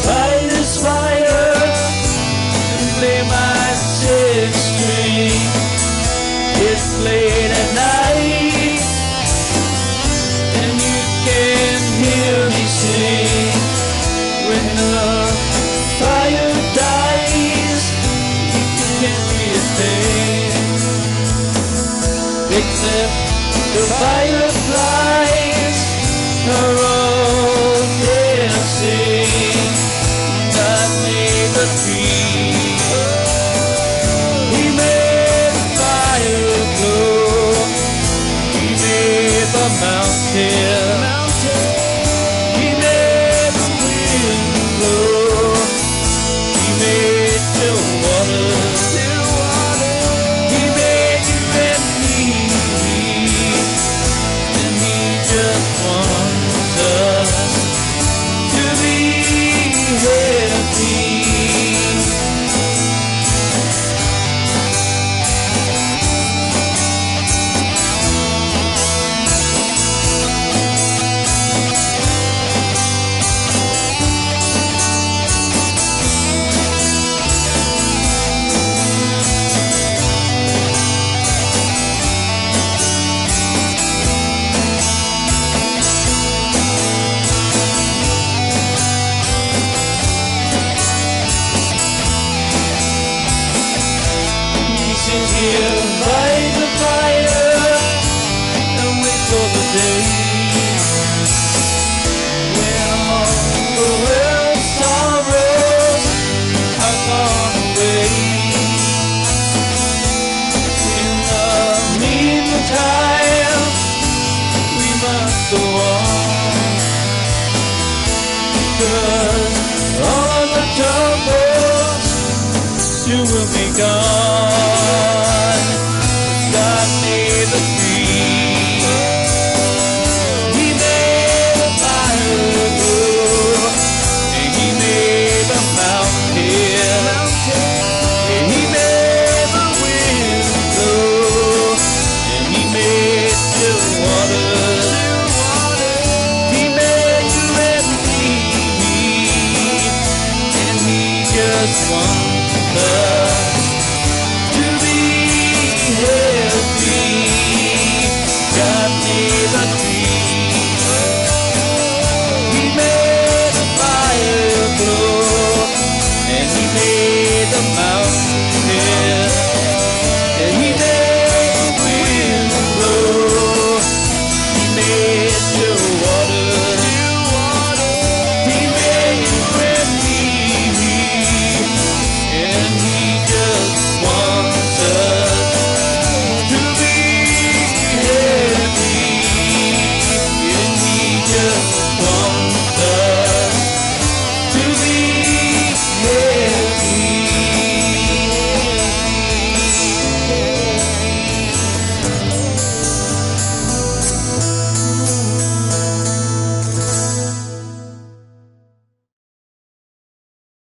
by this fire and play my six string. It's late at night and you can hear me sing. When the fire dies, you can't be a thing except the fireflies are all dancing. God made the tree, He made the fire glow, He made the mountain, He made the wind blow, He made the waters, He made you and me, and He just wants us to be happy. Sit here by the fire and wait for the day when all the world's sorrows are gone away. In the meantime, we must go on, 'cause all the troubles soon will be gone. God made the tree, He made the fire glow, and He made the mountain, and He made the wind blow, and He made the waters, He made you and me, and He just wants us to be happy. God made the tree, He made the fire glow, and He made the mountain,